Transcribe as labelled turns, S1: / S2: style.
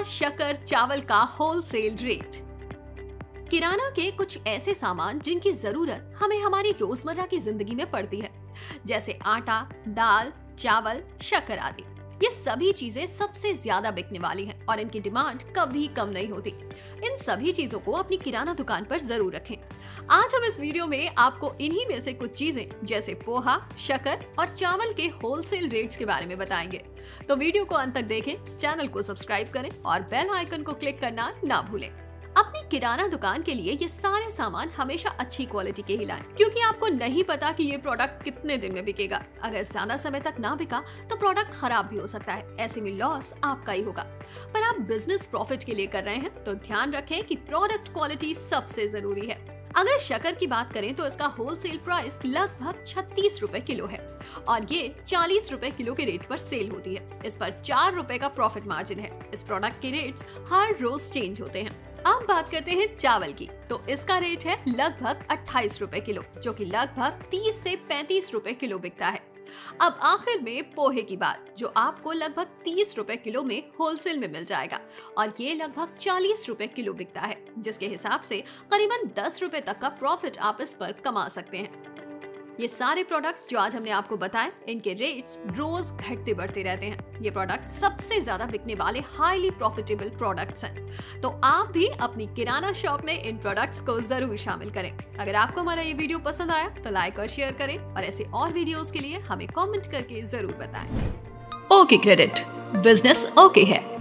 S1: शक्कर, चावल का होलसेल रेट। किराना के कुछ ऐसे सामान जिनकी जरूरत हमें हमारी रोजमर्रा की जिंदगी में पड़ती है, जैसे आटा, दाल, चावल, शक्कर आदि। ये सभी चीजें सबसे ज्यादा बिकने वाली हैं और इनकी डिमांड कभी कम नहीं होती। इन सभी चीजों को अपनी किराना दुकान पर जरूर रखें। आज हम इस वीडियो में आपको इन्हीं में से कुछ चीजें जैसे पोहा, शक्कर और चावल के होलसेल रेट्स के बारे में बताएंगे। तो वीडियो को अंत तक देखें, चैनल को सब्सक्राइब करें और बेल आइकन को क्लिक करना ना भूलें। अपनी किराना दुकान के लिए ये सारे सामान हमेशा अच्छी क्वालिटी के ही लाएं, क्योंकि आपको नहीं पता कि ये प्रोडक्ट कितने दिन में बिकेगा। अगर ज्यादा समय तक ना बिका तो प्रोडक्ट खराब भी हो सकता है, ऐसे में लॉस आपका ही होगा। पर आप बिजनेस प्रॉफिट के लिए कर रहे हैं तो ध्यान रखें कि प्रोडक्ट क्वालिटी सबसे जरूरी है। अगर शक्कर की बात करें तो इसका होलसेल प्राइस लगभग 36 रुपए किलो है और ये 40 रुपए किलो के रेट पर सेल होती है। इस पर 4 रुपए का प्रॉफिट मार्जिन है। इस प्रोडक्ट के रेट्स हर रोज चेंज होते हैं। अब बात करते हैं चावल की, तो इसका रेट है लगभग 28 रुपए किलो, जो कि लगभग 30 से 35 रुपए किलो बिकता है। अब आखिर में पोहे की बात, जो आपको लगभग 30 रुपए किलो में होलसेल में मिल जाएगा और ये लगभग 40 रुपए किलो बिकता है, जिसके हिसाब से करीबन 10 रुपए तक का प्रॉफिट आप इस पर कमा सकते हैं। ये सारे प्रोडक्ट्स जो आज हमने आपको बताए, इनके रेट्स रोज घटते बढ़ते रहते हैं। ये प्रोडक्ट सबसे ज्यादा बिकने वाले हाईली प्रॉफिटेबल प्रोडक्ट्स हैं। तो आप भी अपनी किराना शॉप में इन प्रोडक्ट्स को जरूर शामिल करें। अगर आपको हमारा ये वीडियो पसंद आया तो लाइक और शेयर करें और ऐसे और वीडियोस के लिए हमें कमेंट करके जरूर बताएं। ओके क्रेडिट, बिजनेस ओके है।